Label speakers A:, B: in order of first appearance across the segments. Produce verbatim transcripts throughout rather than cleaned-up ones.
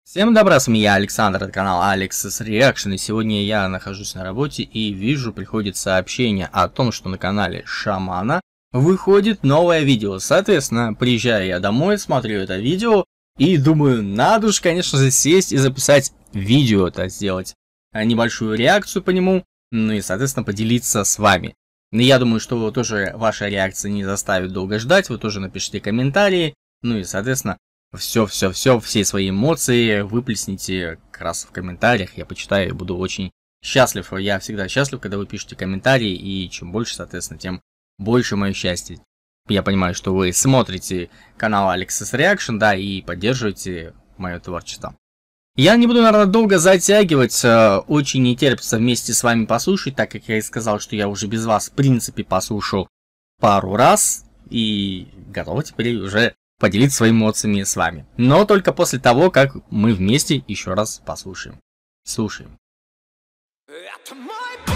A: Всем добра, с вами я, Александр, это канал Alex's Reaction, и сегодня я нахожусь на работе и вижу, приходит сообщение о том, что на канале Шамана выходит новое видео. Соответственно, приезжаю я домой, смотрю это видео и думаю, надо уж, конечно же, сесть и записать видео, это сделать небольшую реакцию по нему, ну и, соответственно, поделиться с вами. И я думаю, что тоже ваша реакция не заставит долго ждать, вы тоже напишите комментарии, ну и, соответственно, Все-все-все, все свои эмоции выплесните как раз в комментариях, я почитаю и буду очень счастлив. Я всегда счастлив, когда вы пишете комментарии, и чем больше, соответственно, тем больше мое счастье. Я понимаю, что вы смотрите канал Alex's Reaction, да, и поддерживаете мое творчество. Я не буду, наверное, долго затягивать, очень не терпится вместе с вами послушать, так как я и сказал, что я уже без вас, в принципе, послушал пару раз, и готов теперь уже поделиться своими эмоциями с вами. Но только после того, как мы вместе еще раз послушаем. Слушаем.
B: Это мой бой.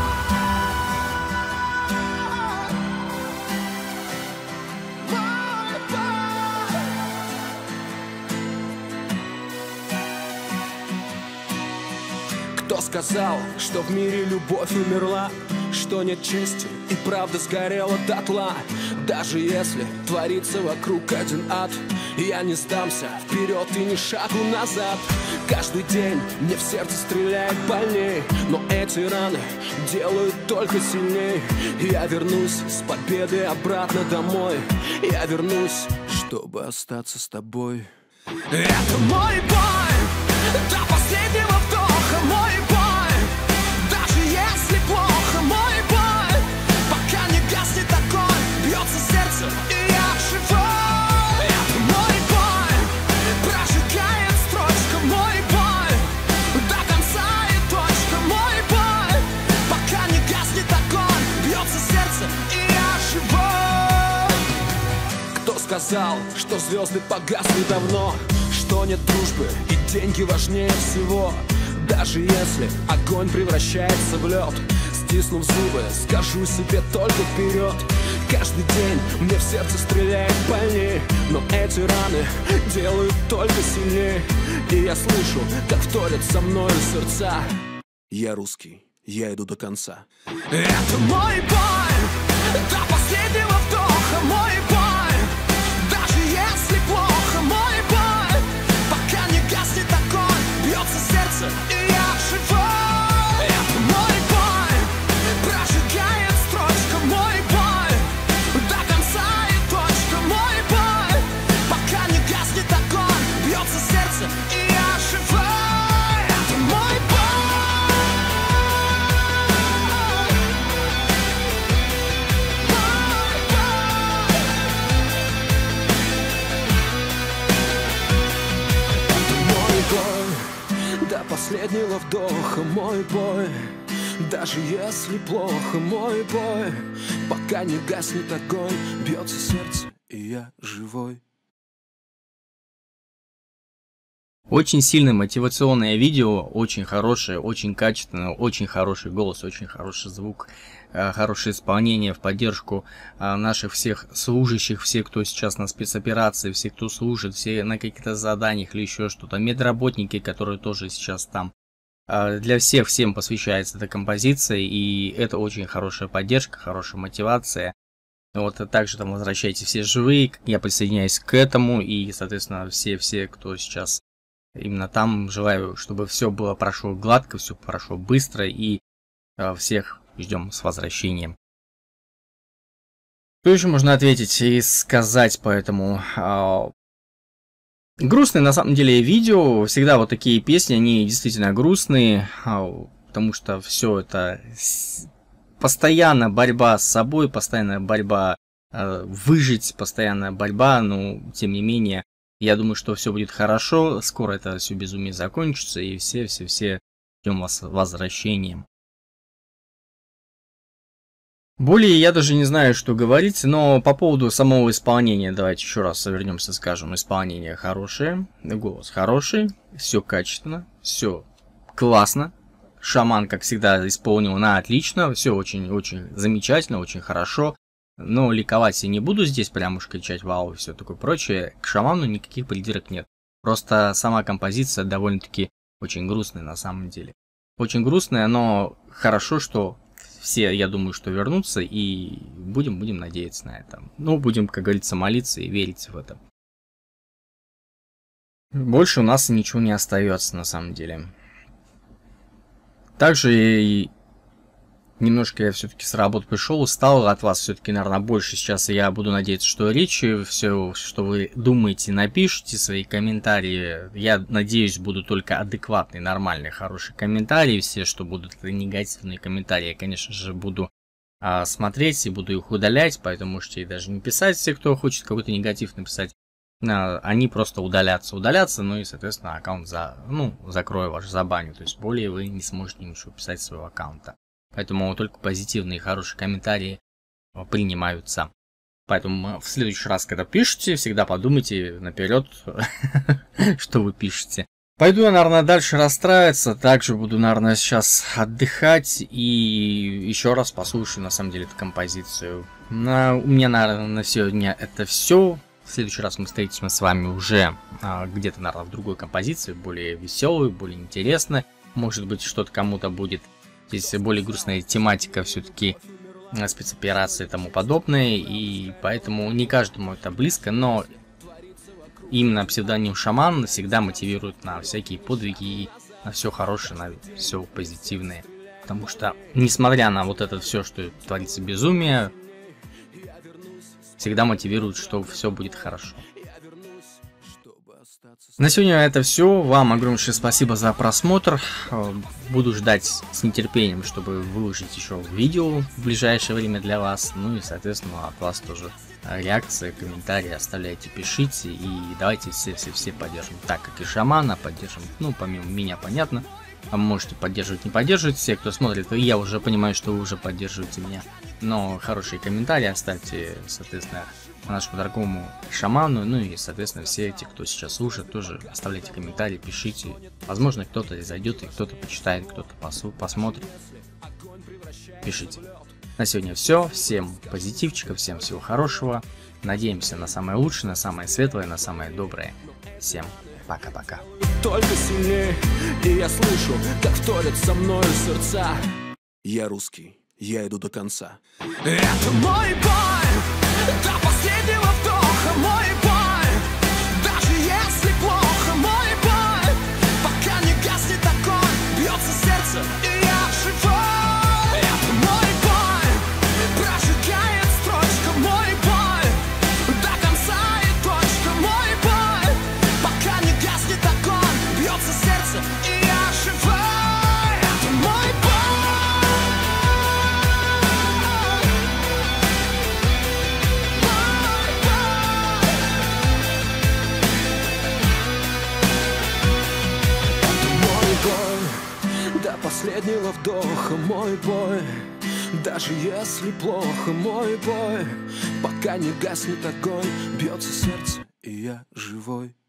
B: Мой бой. Кто сказал, что в мире любовь умерла? Что нет чести и правда сгорела дотла. Даже если творится вокруг один ад, я не сдамся вперед и ни шагу назад. Каждый день мне в сердце стреляет больней, но эти раны делают только сильней. Я вернусь с победой обратно домой. Я вернусь, чтобы остаться с тобой. Это мой бой, до последнего вдоха мой бой. Даже если плохо, мой бой. Пока не гаснет огонь, бьется сердце, и я живой. Это мой бой, прожигает строчка, мой бой. До конца и точка, мой бой. Пока не гаснет огонь, бьется сердце, и я живой. Кто сказал, что звезды погасли давно? Что нет дружбы и деньги важнее всего? Даже если огонь превращается в лед, стиснув зубы, скажу себе только вперед. Каждый день мне в сердце стреляет больней, но эти раны делают только сильнее. И я слышу, как вторят со мною сердца. Я русский, я иду до конца. Это мой бой, до последнего вдоха мой бой. Даже если плохо, мой бой. Пока не гаснет огонь, бьется сердце, и я живой. Это мой бой, прожигает строчка, мой бой. До конца и точка, мой бой. Пока не гаснет огонь, бьется сердце, и я живой. Это мой бой. Мой бой. Это мой бой, до последнего вдоха мой бой. Даже если плохо, мой бой. Пока не гаснет огонь, бьется сердце, и я живой.
A: Очень сильное мотивационное видео, очень хорошее, очень качественное, очень хороший голос, очень хороший звук, хорошее исполнение в поддержку наших всех служащих, все, кто сейчас на спецоперации, все, кто служит, все на каких-то заданиях или еще что-то, медработники, которые тоже сейчас там. Для всех, всем посвящается эта композиция, и это очень хорошая поддержка, хорошая мотивация. Вот, а также там возвращайтесь все живые, я присоединяюсь к этому, и, соответственно, все-все, кто сейчас именно там, желаю, чтобы все было прошло гладко, все прошло быстро, и э, всех ждем с возвращением. Что еще можно ответить и сказать по этому? Э, грустные на самом деле видео, всегда вот такие песни, они действительно грустные, э, потому что все это постоянно борьба с собой, постоянная борьба э, выжить, постоянная борьба, но тем не менее. Я думаю, что все будет хорошо, скоро это все безумие закончится, и все-все-все ждем вас с возвращением. Более я даже не знаю, что говорить, но по поводу самого исполнения, давайте еще раз вернемся, скажем, исполнение хорошее, голос хороший, все качественно, все классно. Шаман, как всегда, исполнил на отлично, все очень-очень замечательно, очень хорошо. Но ликовать я не буду здесь, прям уж кричать вау и все такое прочее. К Шаману никаких придирок нет. Просто сама композиция довольно-таки очень грустная на самом деле. Очень грустная, но хорошо, что все, я думаю, что вернутся, и будем, будем надеяться на это. Ну, будем, как говорится, молиться и верить в это. Больше у нас ничего не остается на самом деле. Также и немножко я все-таки с работы пришел, устал от вас все-таки, наверное, больше сейчас. И я буду надеяться, что речи, все, что вы думаете, напишите свои комментарии. Я надеюсь, будут только адекватные, нормальные, хорошие комментарии. Все, что будут негативные комментарии, я, конечно же, буду а, смотреть и буду их удалять. Поэтому можете даже не писать, все, кто хочет какой-то негатив написать. А, они просто удалятся, удалятся, ну и, соответственно, аккаунт за, ну, закрою ваш, забаню. То есть более вы не сможете ничего писать с своего аккаунта. Поэтому только позитивные и хорошие комментарии принимаются. Поэтому в следующий раз, когда пишете, всегда подумайте наперед, что вы пишете. Пойду я, наверное, дальше расстраиваться. Также буду, наверное, сейчас отдыхать. И еще раз послушаю, на самом деле, эту композицию. На, у меня, наверное, на сегодня это все. В следующий раз мы встретимся с вами уже а, где-то, наверное, в другой композиции. Более веселой, более интересной. Может быть, что-то кому-то будет. Здесь более грустная тематика, все-таки спецоперации и тому подобное, и поэтому не каждому это близко, но именно псевдоним Шаман всегда мотивирует на всякие подвиги и на все хорошее, на все позитивное. Потому что, несмотря на вот это все, что творится безумие, всегда мотивирует, что все будет хорошо. На сегодня это все. Вам огромнейшее спасибо за просмотр. Буду ждать с нетерпением, чтобы выложить еще видео в ближайшее время для вас. Ну и, соответственно, от вас тоже реакции, комментарии оставляйте, пишите. И давайте все-все-все поддержим. Так как и Шамана поддержим. Ну, помимо меня, понятно. А можете поддерживать, не поддерживать. Все, кто смотрит, я уже понимаю, что вы уже поддерживаете меня. Но хорошие комментарии оставьте, соответственно, нашему дорогому Шаману. Ну и, соответственно, все эти, кто сейчас слушает, тоже оставляйте комментарии, пишите. Возможно, кто-то зайдет и кто-то почитает, кто-то посмотрит. Пишите. На сегодня все. Всем позитивчика, всем всего хорошего. Надеемся на самое лучшее, на самое светлое, на самое доброе. Всем пока-пока.
B: Только сильнее, и я слышу, как вторят со мною сердца. Я русский, я иду до конца. Это мой бой, до последнего вдоха, мой бой. Даже если плохо, мой бой. Пока не гаснет огонь, бьется сердце, и я живой. Это мой бой, прожигает строчка, мой бой. До конца и точка, мой бой. Пока не гаснет огонь, бьется сердце, и я живой. Это мой бой. До последнего вдоха, мой бой. Даже если плохо, мой бой. Пока не гаснет огонь, бьется сердце, и я живой.